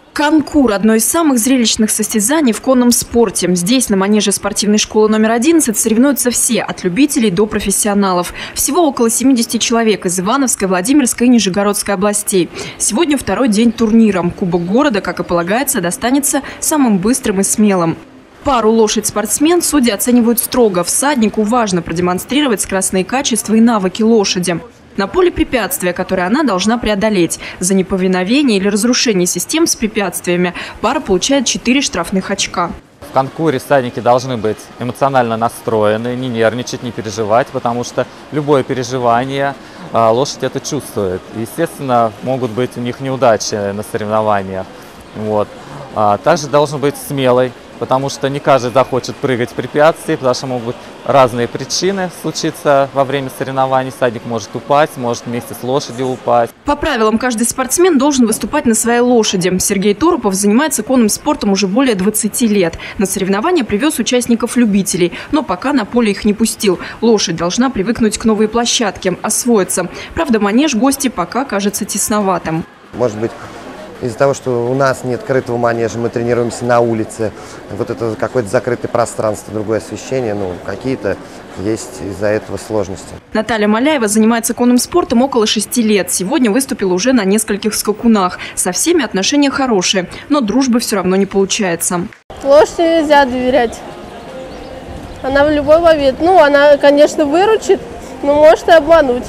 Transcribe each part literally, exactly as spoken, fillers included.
Конкур – одно из самых зрелищных состязаний в конном спорте. Здесь, на манеже спортивной школы номер одиннадцать, соревнуются все, от любителей до профессионалов. Всего около семидесяти человек из Ивановской, Владимирской и Нижегородской областей. Сегодня второй день турнира. Кубок города, как и полагается, достанется самым быстрым и смелым. Пару лошадь-спортсмен судьи оценивают строго. Всаднику важно продемонстрировать скоростные качества и навыки лошади. На поле препятствия, которые она должна преодолеть. За неповиновение или разрушение систем с препятствиями пара получает четыре штрафных очка. В конкуре всадники должны быть эмоционально настроены, не нервничать, не переживать, потому что любое переживание лошадь это чувствует. Естественно, могут быть у них неудачи на соревнованиях. Вот. Также должен быть смелой, потому что не каждый захочет прыгать в препятствия, потому что могут быть разные причины случиться во время соревнований. Всадник может упасть, может вместе с лошадью упасть. По правилам, каждый спортсмен должен выступать на своей лошади. Сергей Торопов занимается конным спортом уже более двадцати лет. На соревнования привез участников-любителей, но пока на поле их не пустил. Лошадь должна привыкнуть к новой площадке, освоиться. Правда, манеж гости пока кажется тесноватым. Может быть, из-за того, что у нас нет крытого манежа, мы тренируемся на улице, вот это какое-то закрытое пространство, другое освещение, ну, какие-то есть из-за этого сложности. Наталья Маляева занимается конным спортом около шести лет. Сегодня выступила уже на нескольких скакунах. Со всеми отношения хорошие, но дружбы все равно не получается. Лошади нельзя доверять. Она в любой момент, ну, она, конечно, выручит, но может и обмануть.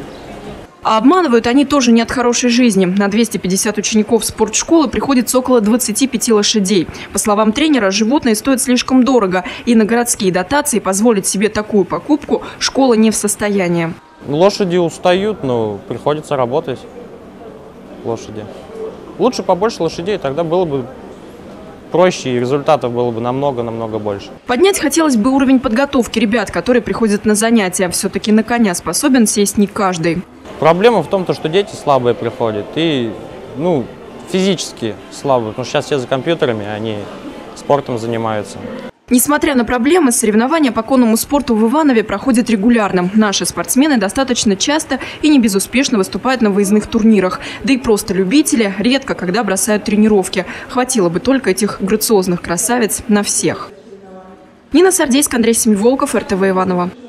А обманывают они тоже не от хорошей жизни. На двести пятьдесят учеников спортшколы приходится около двадцати пяти лошадей. По словам тренера, животные стоят слишком дорого. И на городские дотации позволить себе такую покупку школа не в состоянии. Лошади устают, но приходится работать. Лошади. Лучше побольше лошадей, тогда было бы проще и результатов было бы намного-намного больше. Поднять хотелось бы уровень подготовки ребят, которые приходят на занятия. Все-таки на коня способен сесть не каждый. Проблема в том, что дети слабые приходят и ну, физически слабые, потому что сейчас все за компьютерами, они спортом занимаются. Несмотря на проблемы, соревнования по конному спорту в Иванове проходят регулярно. Наши спортсмены достаточно часто и не безуспешно выступают на выездных турнирах. Да и просто любители редко когда бросают тренировки. Хватило бы только этих грациозных красавиц на всех. Нина Сардейская, Андрей Семиволков, эр тэ вэ Иваново.